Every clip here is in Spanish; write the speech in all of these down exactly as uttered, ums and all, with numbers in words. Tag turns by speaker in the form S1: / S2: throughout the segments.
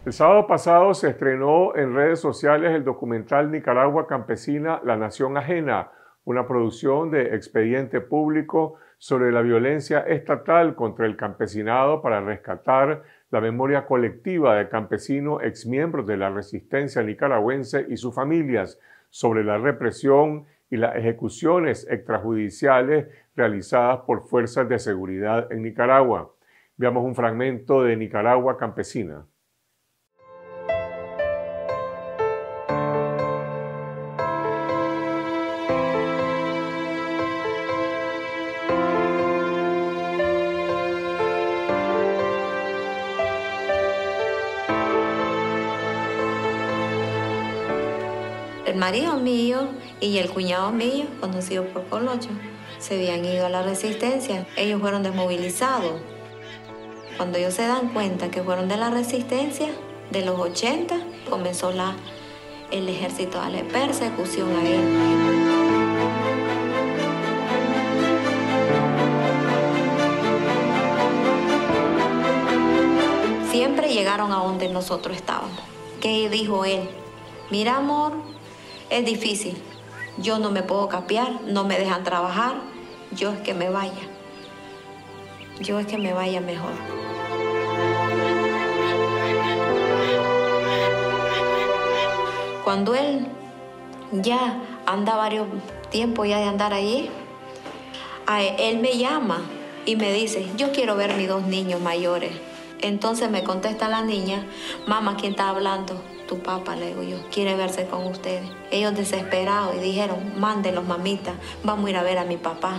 S1: El sábado pasado se estrenó en redes sociales el documental Nicaragua Campesina, La Nación Ajena, una producción de Expediente Público sobre la violencia estatal contra el campesinado para rescatar la memoria colectiva de campesinos exmiembros de la resistencia nicaragüense y sus familias sobre la represión y las ejecuciones extrajudiciales realizadas por fuerzas de seguridad en Nicaragua. Veamos un fragmento de Nicaragua Campesina.
S2: El marido mío y el cuñado mío, conocido por Colocho, se habían ido a la resistencia. Ellos fueron desmovilizados. Cuando ellos se dan cuenta que fueron de la resistencia, de los ochenta, comenzó la, el ejército a darle persecución a ellos. Siempre llegaron a donde nosotros estábamos. ¿Qué dijo él? Mira, amor, es difícil. Yo no me puedo capear, no me dejan trabajar. Yo es que me vaya. Yo es que me vaya mejor. Cuando él ya anda varios tiempos ya de andar allí, él me llama y me dice, yo quiero ver a mis dos niños mayores. Entonces me contesta la niña, mamá, ¿quién está hablando? Tu papá, le digo yo, quiere verse con ustedes. Ellos desesperados y dijeron, mándenlos, mamita, vamos a ir a ver a mi papá.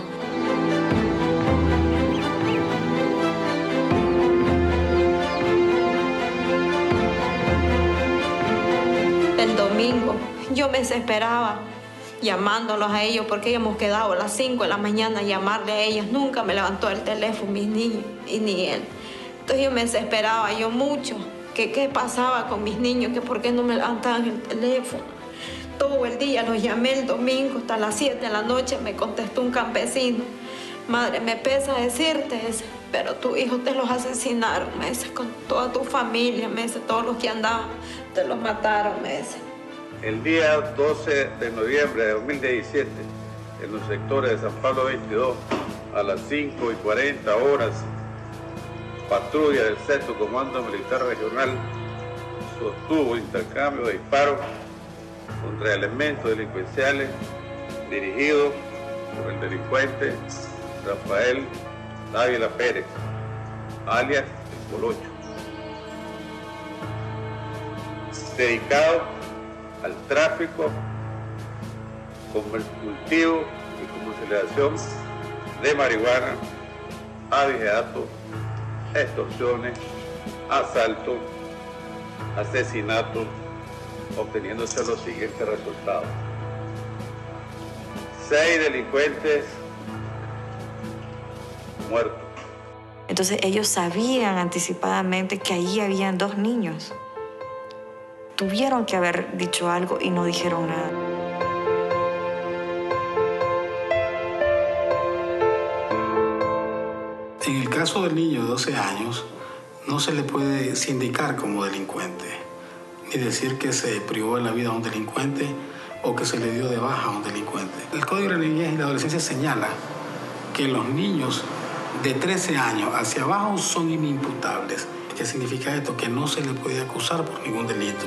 S2: El domingo yo me desesperaba llamándolos a ellos porque hemos quedado a las cinco de la mañana a llamarle a ellos. Nunca me levantó el teléfono mis niños y ni él. Entonces yo me desesperaba yo mucho. Que qué pasaba con mis niños, que por qué no me levantaban el teléfono. Todo el día los llamé el domingo hasta las siete de la noche, me contestó un campesino. Madre, me pesa decirte eso, pero tu hijo te los asesinaron, me dice, con toda tu familia, me dice, todos los que andaban, te los mataron, me dice.
S3: El día doce de noviembre de dos mil diecisiete, en los sectores de San Pablo veintidós, a las cinco y cuarenta horas, patrulla del sexto Comando Militar Regional sostuvo intercambio de disparos contra elementos delincuenciales dirigidos por el delincuente Rafael Dávila Pérez, alias el Colocho, dedicado al tráfico, cultivo y comercialización de marihuana, abigeato, extorsiones, asaltos, asesinatos, obteniéndose los siguientes resultados. Seis delincuentes muertos.
S2: Entonces ellos sabían anticipadamente que allí habían dos niños. Tuvieron que haber dicho algo y no dijeron nada.
S4: En el caso del niño de doce años, no se le puede sindicar como delincuente, ni decir que se privó de la vida a un delincuente o que se le dio de baja a un delincuente. El Código de la Niñez y la Adolescencia señala que los niños de trece años hacia abajo son inimputables. ¿Qué significa esto? Que no se le puede acusar por ningún delito.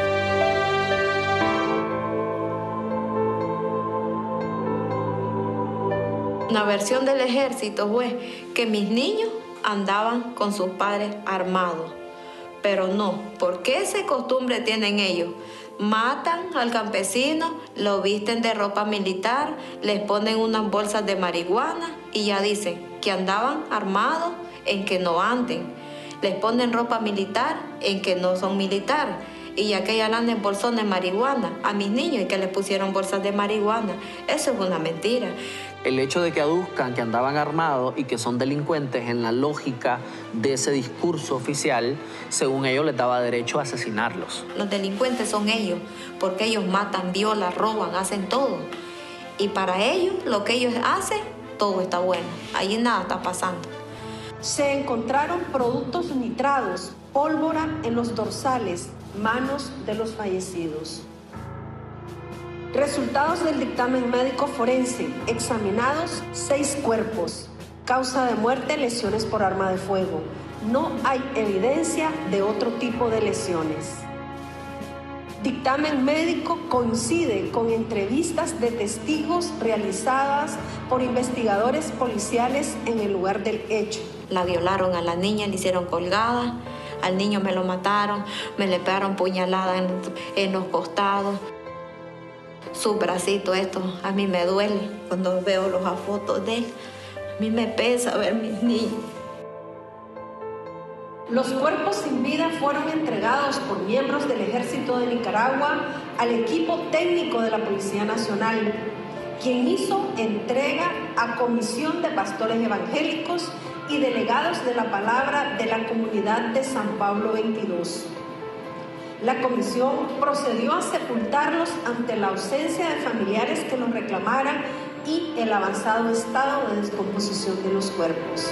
S2: Una versión del ejército fue que mis niños andaban con sus padres armados. Pero no, ¿por qué esa costumbre tienen ellos? Matan al campesino, lo visten de ropa militar, les ponen unas bolsas de marihuana y ya dicen que andaban armados en que no anden. Les ponen ropa militar en que no son militares. Y ya que ya andan en bolsones de marihuana a mis niños y que les pusieron bolsas de marihuana, eso es una mentira.
S5: El hecho de que aduzcan que andaban armados y que son delincuentes en la lógica de ese discurso oficial, según ellos les daba derecho a asesinarlos.
S2: Los delincuentes son ellos, porque ellos matan, violan, roban, hacen todo. Y para ellos, lo que ellos hacen, todo está bueno. Allí nada está pasando.
S6: Se encontraron productos nitrados, pólvora en los dorsales, manos de los fallecidos. Resultados del dictamen médico forense. Examinados seis cuerpos. Causa de muerte, lesiones por arma de fuego. No hay evidencia de otro tipo de lesiones. Dictamen médico coincide con entrevistas de testigos realizadas por investigadores policiales en el lugar del hecho.
S2: La violaron a la niña, le hicieron colgada, al niño me lo mataron, me le pegaron puñalada en, en los costados. Su bracito, esto a mí me duele cuando veo las fotos de él. A mí me pesa ver mis niños.
S6: Los cuerpos sin vida fueron entregados por miembros del Ejército de Nicaragua al equipo técnico de la Policía Nacional, quien hizo entrega a Comisión de Pastores Evangélicos y delegados de la palabra de la comunidad de San Pablo veintidós. La comisión procedió a sepultarlos ante la ausencia de familiares que los reclamaran y el avanzado estado de descomposición de los cuerpos.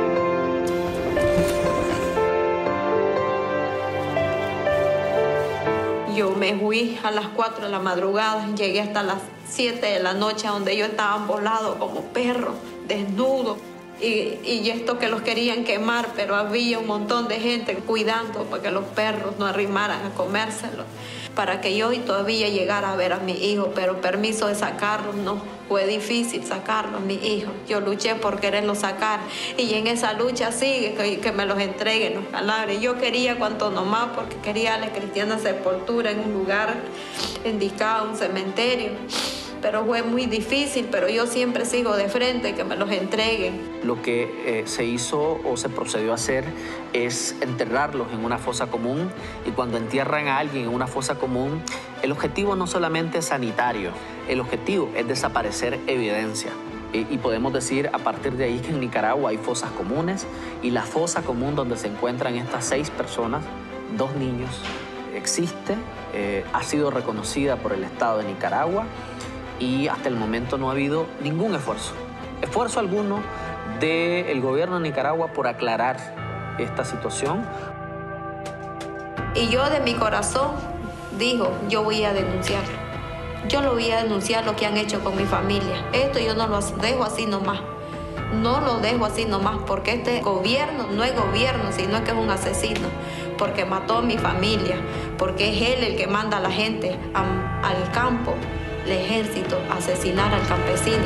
S2: Yo me fui a las cuatro de la madrugada, llegué hasta las siete de la noche, donde ellos estaban volados como perros, desnudos. Y, y esto que los querían quemar, pero había un montón de gente cuidando para que los perros no arrimaran a comérselo, para que yo todavía llegara a ver a mi hijo, pero permiso de sacarlos no, fue difícil sacarlos, mi hijo. Yo luché por quererlos sacar y en esa lucha sigue que, que me los entreguen los cadáveres. Yo quería cuanto nomás porque quería la cristiana sepultura en un lugar indicado, un cementerio. Pero fue muy difícil, pero yo siempre sigo de frente, que me los entreguen.
S5: Lo que eh, se hizo o se procedió a hacer es enterrarlos en una fosa común, y cuando entierran a alguien en una fosa común, el objetivo no solamente es sanitario, el objetivo es desaparecer evidencia. Y, y podemos decir a partir de ahí que en Nicaragua hay fosas comunes, y la fosa común donde se encuentran estas seis personas, dos niños, existe, eh, ha sido reconocida por el Estado de Nicaragua, y hasta el momento no ha habido ningún esfuerzo, esfuerzo alguno del gobierno de Nicaragua por aclarar esta situación.
S2: Y yo de mi corazón digo, yo voy a denunciar. Yo lo voy a denunciar lo que han hecho con mi familia. Esto yo no lo dejo así nomás. No lo dejo así nomás porque este gobierno no es gobierno, sino que es un asesino. Porque mató a mi familia, porque es él el que manda a la gente a, al campo. El ejército a asesinar al campesino.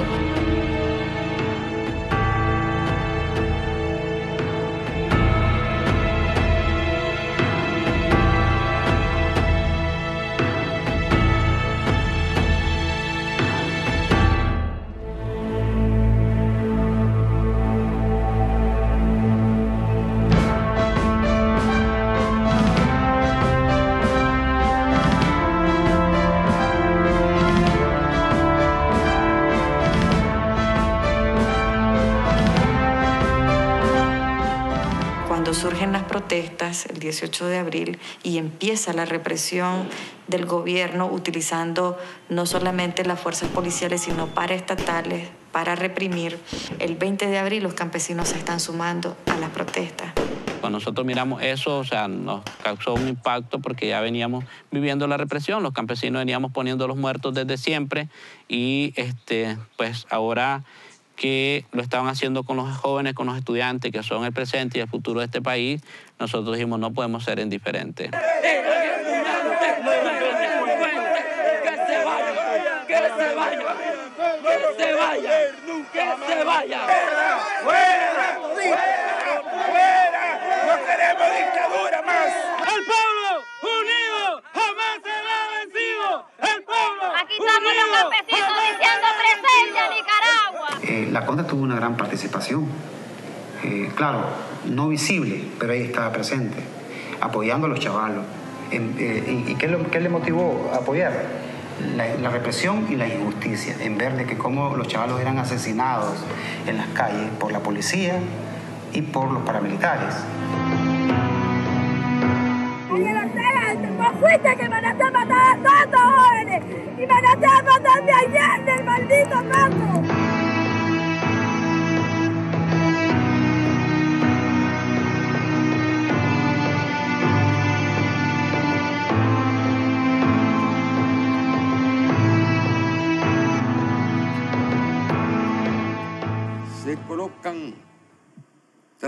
S7: Surgen las protestas el dieciocho de abril y empieza la represión del gobierno utilizando no solamente las fuerzas policiales sino paraestatales para reprimir. El veinte de abril los campesinos se están sumando a las protestas.
S8: Cuando nosotros miramos eso, o sea, nos causó un impacto porque ya veníamos viviendo la represión, los campesinos veníamos poniendo los muertos desde siempre y este, pues ahora que lo estaban haciendo con los jóvenes, con los estudiantes, que son el presente y el futuro de este país, nosotros dijimos no podemos ser indiferentes.
S9: ¡Que se vaya! ¡Que se vaya! ¡Que se vaya! ¡Que se vaya! ¡Fuera! ¡Fuera! ¡No queremos dictadura más! ¡El pueblo unido jamás será vencido! ¡El pueblo
S10: Aquí estamos unido, los campesinos diciendo presente a Nicaragua!
S11: Eh, la Conda tuvo una gran participación, eh, claro, no visible, pero ahí estaba presente, apoyando a los chavalos. En, eh, ¿Y, y qué, lo, qué le motivó a apoyar? La, la represión y la injusticia, en ver de que cómo los chavalos eran asesinados en las calles por la policía y por los paramilitares.
S10: ¡Vos fuiste que mandaste a matar a todos estos jóvenes! ¡Y mandaste a matarme ayer del maldito Paco!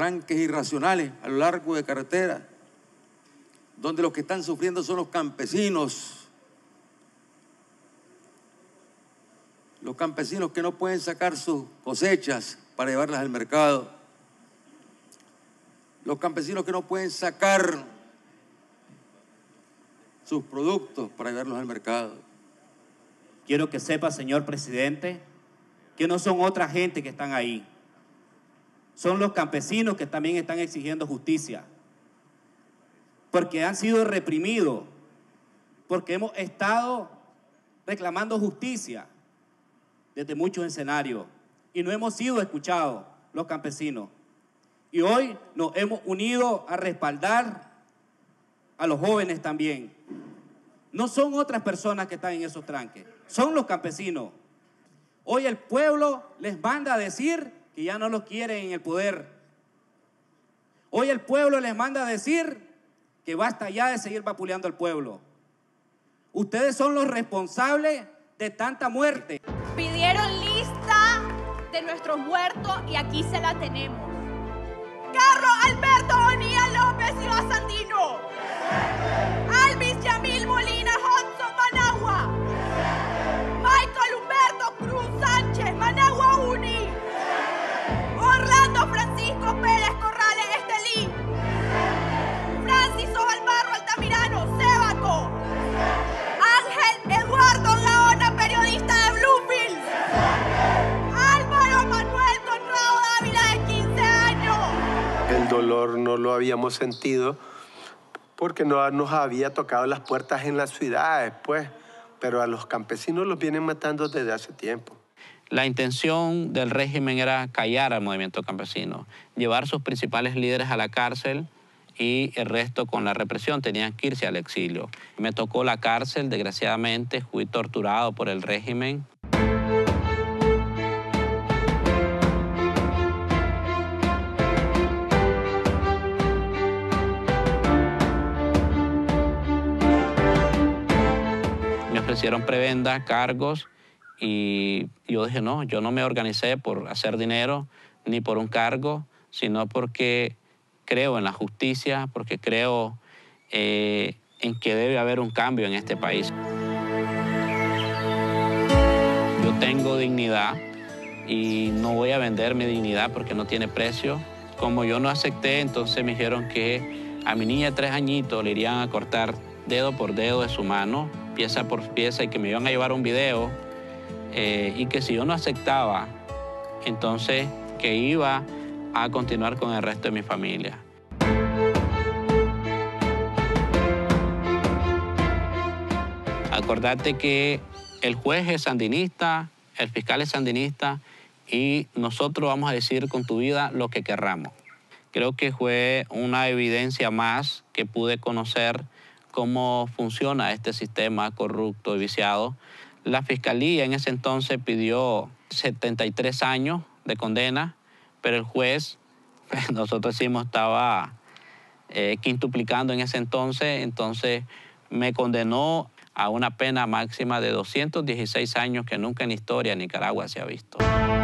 S12: tranques irracionales a lo largo de carretera, donde los que están sufriendo son los campesinos. Los campesinos que no pueden sacar sus cosechas para llevarlas al mercado. Los campesinos que no pueden sacar sus productos para llevarlos al mercado.
S13: Quiero que sepa, señor presidente, que no son otra gente que están ahí. Son los campesinos que también están exigiendo justicia. Porque han sido reprimidos, porque hemos estado reclamando justicia desde muchos escenarios y no hemos sido escuchados los campesinos. Y hoy nos hemos unido a respaldar a los jóvenes también. No son otras personas que están en esos tranques, son los campesinos. Hoy el pueblo les manda a decir que ya no los quieren en el poder. Hoy el pueblo les manda a decir que basta ya de seguir vapuleando al pueblo. Ustedes son los responsables de tanta muerte.
S10: Pidieron lista de nuestros muertos y aquí se la tenemos. Carlos Alberto Bonilla López Silva Sandino. Alvis Yamil Molina Hudson Managua. Michael Humberto Cruz Sánchez Managua Uni. Orlando Francisco Pérez Corrales Estelí. Francis Ovalbarro Altamirano Sébaco. Ángel Eduardo Gaona, periodista de Bluefield. Álvaro Manuel Conrado Dávila, de quince años.
S14: El dolor no lo habíamos sentido porque no nos había tocado las puertas en las ciudades, pues, pero a los campesinos los vienen matando desde hace tiempo.
S8: La intención del régimen era callar al movimiento campesino, llevar sus principales líderes a la cárcel y el resto con la represión tenían que irse al exilio. Me tocó la cárcel, desgraciadamente, fui torturado por el régimen. Me ofrecieron prebenda, cargos, y yo dije, no, yo no me organicé por hacer dinero ni por un cargo, sino porque creo en la justicia, porque creo eh, en que debe haber un cambio en este país. Yo tengo dignidad y no voy a vender mi dignidad porque no tiene precio. Como yo no acepté, entonces me dijeron que a mi niña de tres añitos le irían a cortar dedo por dedo de su mano, pieza por pieza, y que me iban a llevar un video eh, y que si yo no aceptaba, entonces que iba a continuar con el resto de mi familia. Acordate que el juez es sandinista, el fiscal es sandinista y nosotros vamos a decir con tu vida lo que querramos. Creo que fue una evidencia más que pude conocer cómo funciona este sistema corrupto y viciado. La fiscalía en ese entonces pidió setenta y tres años de condena, pero el juez, nosotros decimos, estaba eh, quintuplicando en ese entonces, entonces me condenó a una pena máxima de doscientos dieciséis años que nunca en la historia de Nicaragua se ha visto.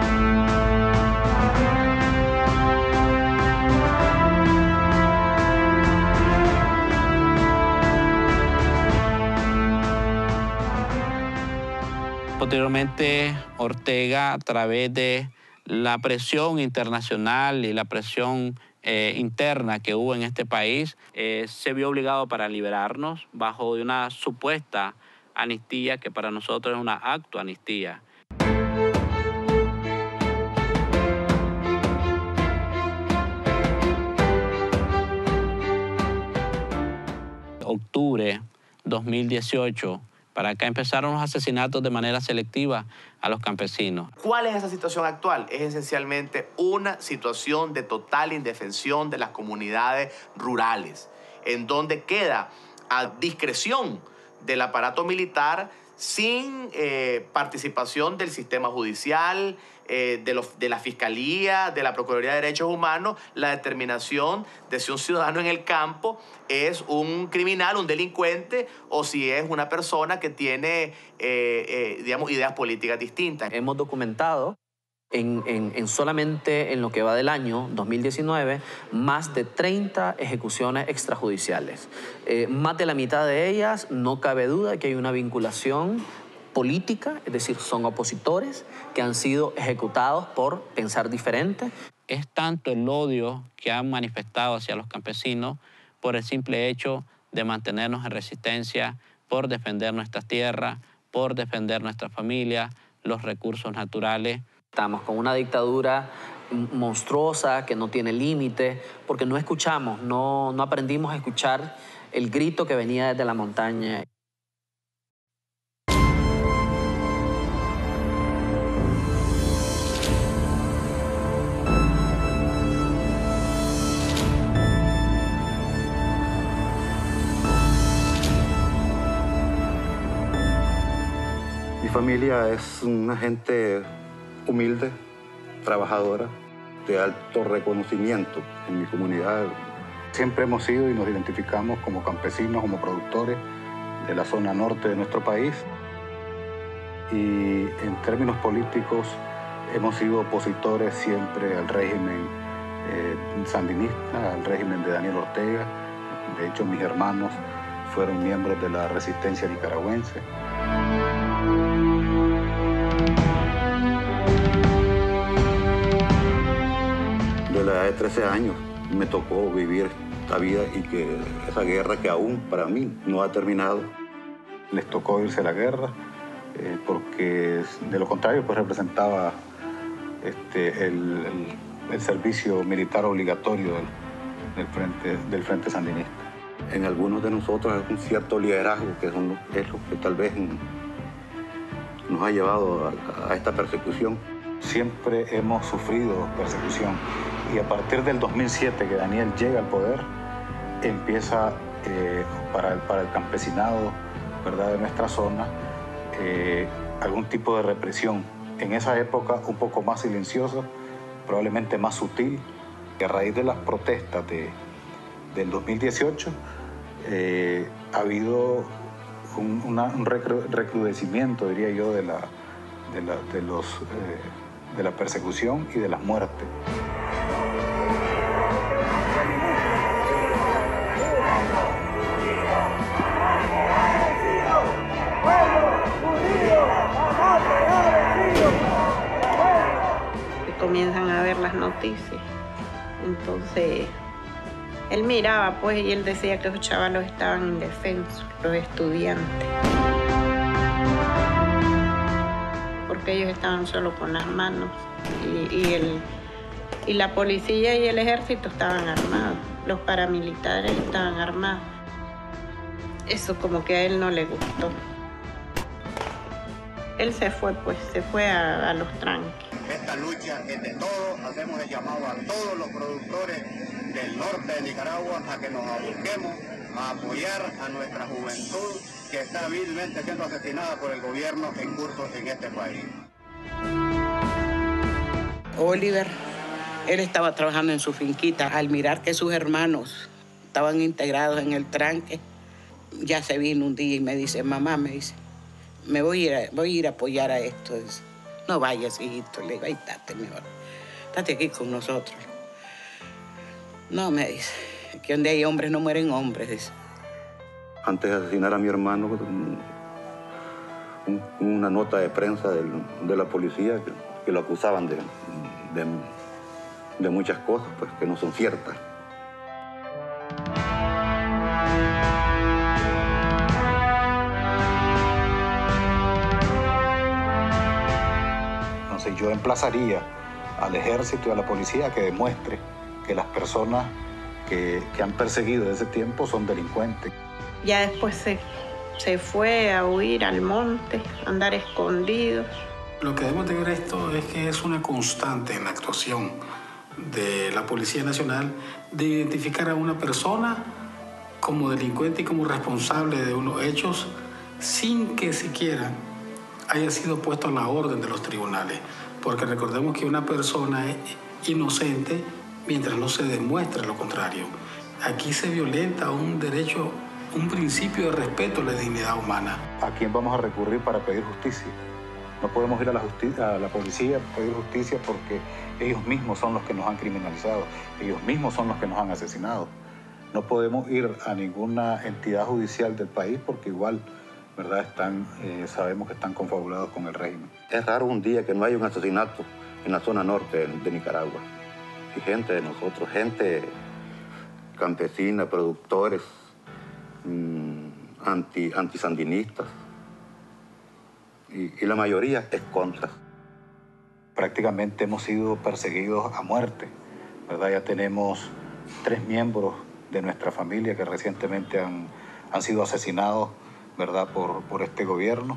S8: Posteriormente, Ortega, a través de la presión internacional y la presión eh, interna que hubo en este país, eh, se vio obligado para liberarnos bajo una supuesta amnistía que para nosotros es una acto amnistía. Octubre dos mil dieciocho, para acá empezaron los asesinatos de manera selectiva a los campesinos.
S15: ¿Cuál es esa situación actual? Es esencialmente una situación de total indefensión de las comunidades rurales, en donde queda a discreción del aparato militar sin eh, participación del sistema judicial, eh, de, los, de la Fiscalía, de la Procuraduría de Derechos Humanos, la determinación de si un ciudadano en el campo es un criminal, un delincuente, o si es una persona que tiene, eh, eh, digamos, ideas políticas distintas.
S5: Hemos documentado En, en, en solamente en lo que va del año dos mil diecinueve, más de treinta ejecuciones extrajudiciales. Eh, más de la mitad de ellas, no cabe duda que hay una vinculación política, es decir, son opositores que han sido ejecutados por pensar diferente.
S8: Es tanto el odio que han manifestado hacia los campesinos por el simple hecho de mantenernos en resistencia, por defender nuestra tierra, por defender nuestra familia, los recursos naturales.
S5: Estamos con una dictadura monstruosa que no tiene límite, porque no escuchamos, no, no aprendimos a escuchar el grito que venía desde la montaña.
S16: Mi familia es una gente humilde, trabajadora, de alto reconocimiento en mi comunidad. Siempre hemos sido y nos identificamos como campesinos, como productores de la zona norte de nuestro país. Y en términos políticos hemos sido opositores siempre al régimen eh, sandinista, al régimen de Daniel Ortega. De hecho, mis hermanos fueron miembros de la resistencia nicaragüense. De la edad de trece años me tocó vivir esta vida y que esa guerra que aún para mí no ha terminado. Les tocó irse a la guerra eh, porque de lo contrario pues representaba este, el, el, el servicio militar obligatorio del, del, frente, del Frente Sandinista. En algunos de nosotros es un cierto liderazgo que son, es lo que tal vez nos ha llevado a, a esta persecución. Siempre hemos sufrido persecución. Y a partir del dos mil siete que Daniel llega al poder, empieza eh, para, el, para el campesinado, ¿verdad?, de nuestra zona, eh, algún tipo de represión. En esa época un poco más silenciosa, probablemente más sutil. Y a raíz de las protestas de, del dos mil dieciocho, eh, ha habido un, una, un recru, recrudecimiento, diría yo, de la, de la, de los, eh, de la persecución y de las muertes.
S17: Comienzan a ver las noticias. Entonces, él miraba, pues, y él decía que los chavalos estaban indefensos, los estudiantes. Porque ellos estaban solo con las manos. Y, y, el, y la policía y el ejército estaban armados. Los paramilitares estaban armados. Eso como que a él no le gustó. Él se fue, pues, se fue a, a los tranques.
S18: Esta lucha es de todos, hacemos el llamado a todos los productores del norte de Nicaragua a que nos aboquemos a apoyar a nuestra juventud que está vilmente siendo asesinada por el gobierno en curso en este país.
S19: Oliver, él estaba trabajando en su finquita. Al mirar que sus hermanos estaban integrados en el tranque, ya se vino un día y me dice, mamá, me dice, me voy a ir a, voy a, ir a apoyar a esto. Dice, no vayas, hijito. Le digo, ahí estate mejor. Estate aquí con nosotros. No, me dice, que donde hay hombres no mueren hombres, dice.
S16: Antes de asesinar a mi hermano, un, un, una nota de prensa del, de la policía que, que lo acusaban de, de, de muchas cosas, pues, que no son ciertas. Entonces yo emplazaría al ejército y a la policía a que demuestre que las personas que, que han perseguido desde ese tiempo son delincuentes.
S17: Ya después se, se fue a huir al monte, a andar escondido.
S4: Lo que debemos de ver esto es que es una constante en la actuación de la Policía Nacional de identificar a una persona como delincuente y como responsable de unos hechos sin que siquiera haya sido puesto a la orden de los tribunales. Porque recordemos que una persona es inocente mientras no se demuestre lo contrario. Aquí se violenta un derecho, un principio de respeto a la dignidad humana. ¿A quién vamos a recurrir para pedir justicia?
S11: No podemos ir a la, justicia, a la policía a pedir justicia porque ellos mismos son los que nos han criminalizado, ellos mismos son los que nos han asesinado. No podemos ir a ninguna entidad judicial del país porque igual, ¿verdad? Están, eh, sabemos que están confabulados con el régimen.
S16: Es raro un día que no haya un asesinato en la zona norte de Nicaragua. Y gente de nosotros, gente campesina, productores, mmm, anti, antisandinistas. Y, y la mayoría es contra.
S11: Prácticamente hemos sido perseguidos a muerte, ¿verdad? Ya tenemos tres miembros de nuestra familia que recientemente han, han sido asesinados, ¿verdad? Por, por este gobierno.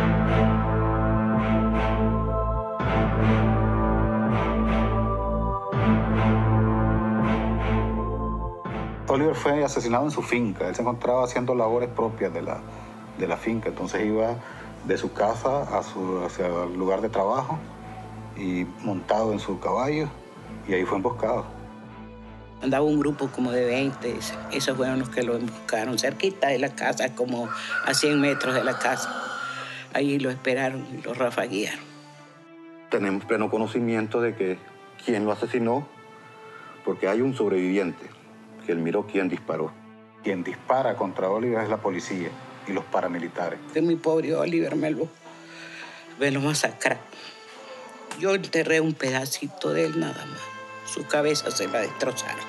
S11: Oliver fue asesinado en su finca. Él se encontraba haciendo labores propias de la, de la finca. Entonces iba de su casa a su, hacia el lugar de trabajo y montado en su caballo, y ahí fue emboscado.
S19: Andaba un grupo como de veinte, esos fueron los que lo emboscaron, cerquita de la casa, como a cien metros de la casa. Ahí lo esperaron y lo rafaguearon.
S16: Tenemos pleno conocimiento de que quién lo asesinó, porque hay un sobreviviente que él miró quién disparó.
S11: Quien dispara contra Oliver es la policía y los paramilitares.
S19: Que mi pobre Oliver me lo, me lo masacraron. Yo enterré un pedacito de él nada más. Su cabeza se la destrozaron.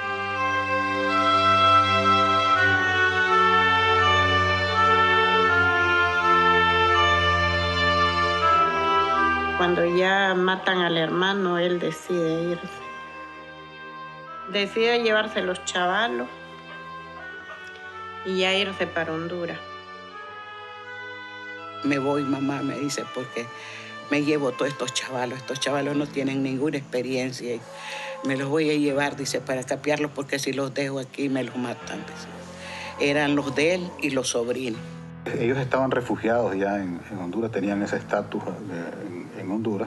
S17: Cuando ya matan al hermano, él decide irse. Decide llevarse los chavalos y ya irse para Honduras.
S19: Me voy, mamá, me dice, porque me llevo todos estos chavalos. Estos chavalos no tienen ninguna experiencia. Y me los voy a llevar, dice, para capearlos, porque si los dejo aquí me los matan. Dice. Eran los de él y los sobrinos.
S11: Ellos estaban refugiados ya en, en Honduras, tenían ese estatus en, en Honduras.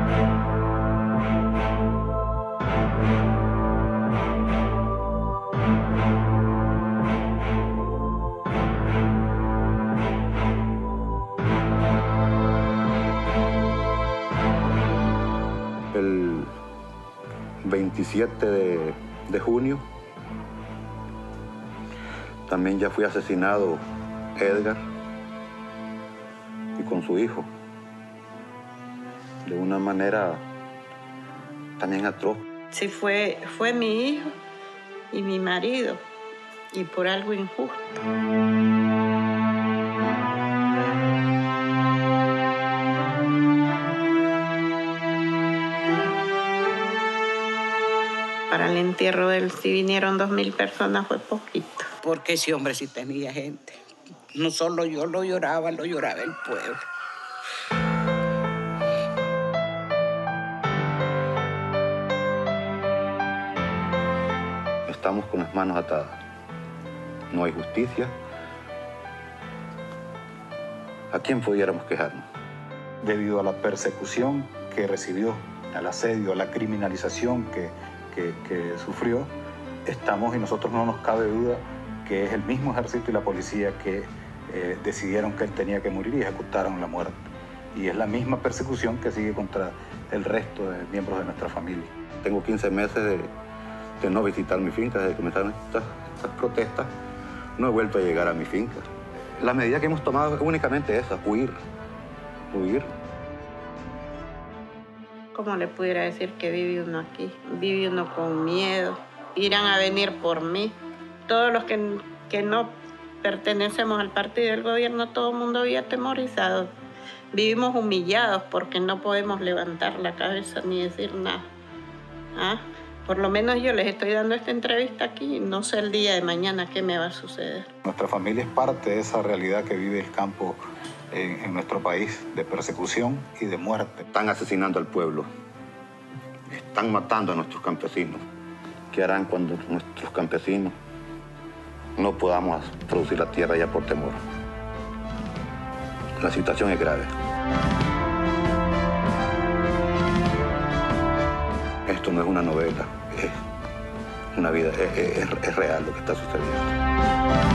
S16: El veintisiete de, de junio también ya fue asesinado Edgar y con su hijo de una manera también atroz.
S17: Sí, fue, fue mi hijo y mi marido, y por algo injusto. Para el entierro de él, si vinieron dos mil personas, fue poquito.
S19: Porque ese hombre sí tenía gente. No solo yo lo lloraba, lo lloraba el pueblo.
S16: Estamos con las manos atadas. No hay justicia. ¿A quién pudiéramos quejarnos?
S11: Debido a la persecución que recibió, al asedio, a la criminalización que, que, que sufrió, estamos, y nosotros no nos cabe duda, que es el mismo ejército y la policía que eh, decidieron que él tenía que morir y ejecutaron la muerte. Y es la misma persecución que sigue contra el resto de miembros de nuestra familia.
S16: Tengo quince meses de, de no visitar mi finca desde que comenzaron estas, estas protestas. No he vuelto a llegar a mi finca. La medida que hemos tomado es únicamente esa, huir, huir.
S17: ¿Cómo le pudiera decir que vive uno aquí? Vive uno con miedo. Irán a venir por mí. Todos los que, que no pertenecemos al partido del gobierno, todo el mundo vive atemorizado. Vivimos humillados porque no podemos levantar la cabeza ni decir nada. ¿Ah? Por lo menos yo les estoy dando esta entrevista aquí y no sé el día de mañana qué me va a suceder.
S11: Nuestra familia es parte de esa realidad que vive el campo en, en nuestro país, de persecución y de muerte.
S16: Están asesinando al pueblo. Están matando a nuestros campesinos. ¿Qué harán cuando nuestros campesinos no podamos producir la tierra ya por temor? La situación es grave. Esto no es una novela, es una vida, es, es, es real lo que está sucediendo.